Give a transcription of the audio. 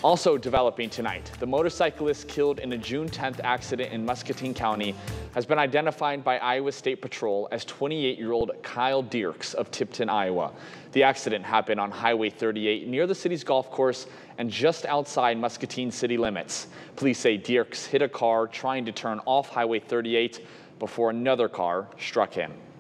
Also developing tonight, the motorcyclist killed in a June 10th accident in Muscatine County has been identified by Iowa State Patrol as 28-year-old Kyle Dierks of Tipton, Iowa. The accident happened on Highway 38 near the city's golf course and just outside Muscatine city limits. Police say Dierks hit a car trying to turn off Highway 38 before another car struck him.